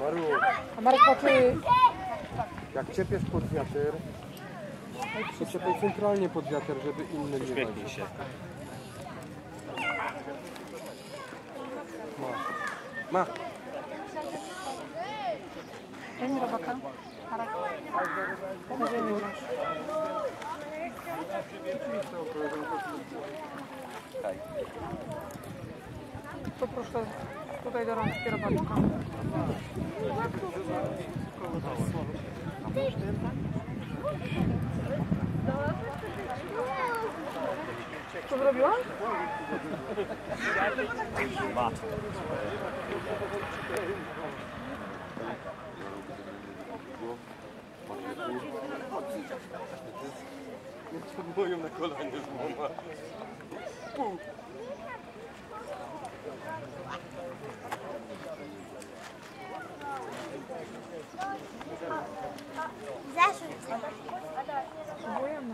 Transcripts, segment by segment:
Maru, A Marek patrzy... jak czepiesz pod wiatr, to czepiaj centralnie pod wiatr, żeby inny nie Uśmiechnij się. Ma. Daj mi robaka. Marek. Na ziemi masz. To proszę tutaj do rączki robaczka. Co zrobiłam? Mat. Boją na kolanie z mama. Zarzucę. Spróbujemy.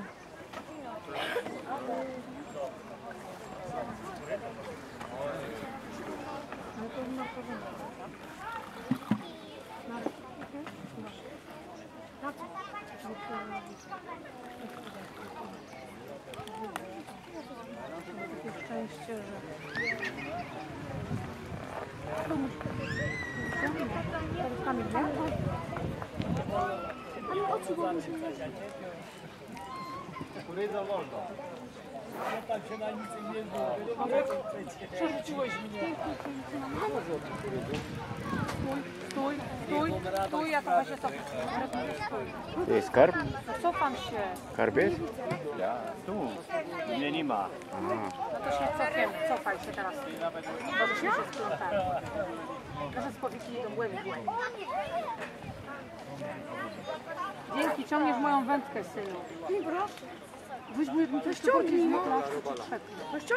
Ale to na porządku. Takie szczęście, że... Kamil, nie? Ale oczy wolno. Kurydzo wolno. Ja tam się na nic nie było. Przerzuciłeś mnie. Stój, ja trochę się cofam. To jest karp? Cofam się. Karp jest? Ja. Tu. Mnie nie ma. No to się cofaj się teraz. Bo żeśmy się splątali. Proszę z powieki do głębi. Dzięki, ciągniesz moją wędkę, synu. Nie proszę. Weź mi coś ściągnij, no.